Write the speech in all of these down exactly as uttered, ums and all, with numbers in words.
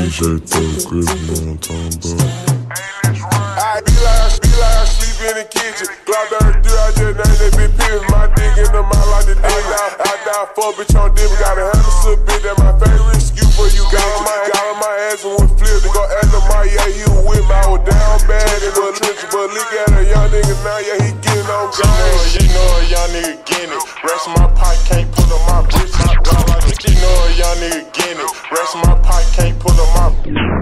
J thirty grip, you know what I'm talking about. I be like, be like I sleep in the kitchen. Glock thirty-three, I just named that bitch Pippin. My dick in the mouth like the dick. I die, I die for a bitch on dip. Got a hundred sub bitch, that my favorite excuse for you. Got on my, got on my ass and went flip. They go after my, yeah, he was with me. I was down bad in the trenches, but look at a young nigga now, yeah, he getting on game. You know a young nigga getting it. Rest of my pipe can't pull up my bitch. I die like a you know a young nigga getting it. Rest of my pipe can't pull up my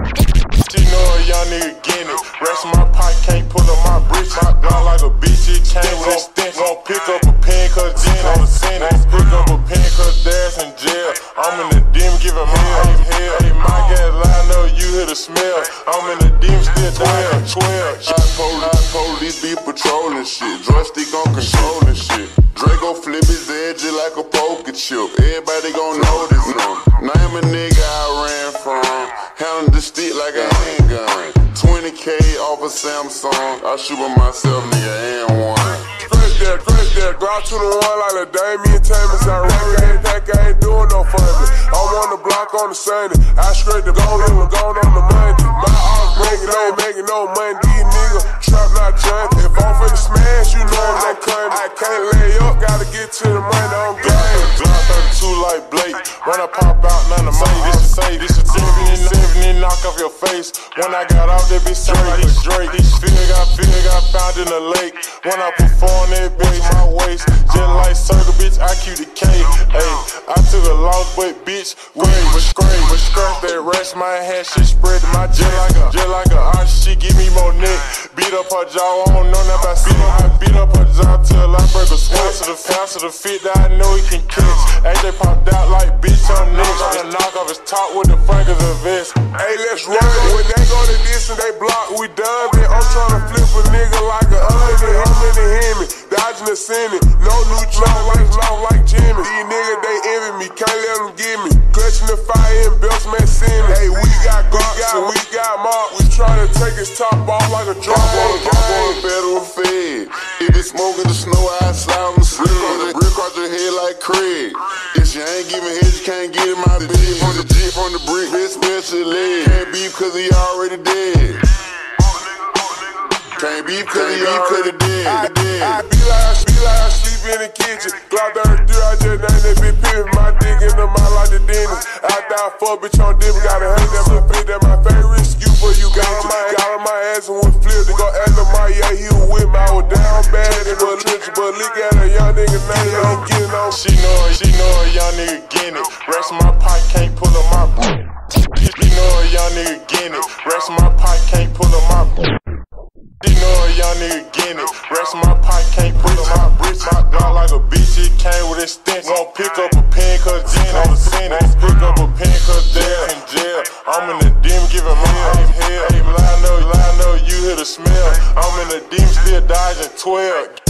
you know a young nigga getting it. Rest of my pipe can't pull up my bricks. I die like a bitch, it came with a stench. Gon' pick up a pen cause Jen on the sentence. Pick up a pen cause Dad's in jail. I'm in the dim giving my aim hell. Hey, my gas line up, you hear the smell. I'm in the dim still twelve, twelve. Hot police, police be patrolling shit. Joystick on controlling shit. Draco flip his edge like a poker chip. Everybody gon' notice him. Name a nigga I ran from. Handle the stick like a handgun. twenty K off a Samsung. I shoot with myself, nigga, and one. Fresh there, fresh there. Go out to the one like a Damian Thomas. I reckon that guy ain't doing no funny. I'm on the block on the Sunday. I straight the gold on the gold on the Monday. My arms making no, making no money. These niggas trap not jumping. If I'm finna smash, you know I'm not coming. I can't lay up, gotta get to the money on game. Glock thirty-two like Blake. When I pop out, none of my this is say this is seven and knock off your face. When I got out, that bitch straight, he's straight. This fig I fig got found in the lake. When I perform that bitch, my waist just like circle, bitch. I Q the K. Hey, I took a loss, but bitch, great, but scrape, but scratch that rest. My hand shit spread to my just like a, just like a arch. She give me more neck. Beat up her jaw, I don't know nothing about beat up, I beat up her jaw till I break a sweat. To the house of the fit that I know he can catch. A J popped out like bitch on next. Tryna knock off his top with the frank of the vest. Hey, let's run. When they go to this and they block, we done it. I'm tryna flip a nigga like a onion. I'm in the Hemi, dodging the Senate. No new long like, long like Jimmy. These niggas, they envy me, can't let them get me. Clutching the fire and belts, man, send me. Hey, we got Glocks and we got Mark. We tryna take his top off like a drum on the game. Federal Fed. If it's smoking the snow, I slide on the sled. Brick across your head like Craig. If you ain't giving head, you can't get in my bed. From the Jeep, from the brick, bitch, special leg. Can't beef cause he already dead. Can't beef cause he already dead. I, I be like, be like I sleep in the kitchen. Glock thirty-three, I just named that bitch Pippin. My dick in the mouth like the dentist. I die for a bitch on dip. Got a hundred that bitch, that my favorite excuse for you. Got on my, got on my ass and went flip. They go after my, yeah, he was with me. I was down bad in the trenches, but look at a young nigga now, yeah, he getting on. She know it, she know a young nigga getting it. Rest of my pipe can't pull up my brick. She know a young nigga getting it. Rest of my pipe can't pull up my brick. She know a young nigga getting it. Rest of my pipe can't pull up my bricks. I die like a bitch, it came with a stench. Gon' pick up a pen cause Jen on the sentence. Pick up a pen cause Dad's in jail. I'm in the dim giving my aim hell. Hey, line up, line up, you hear the smell. I'm in the dim still dodging twelve.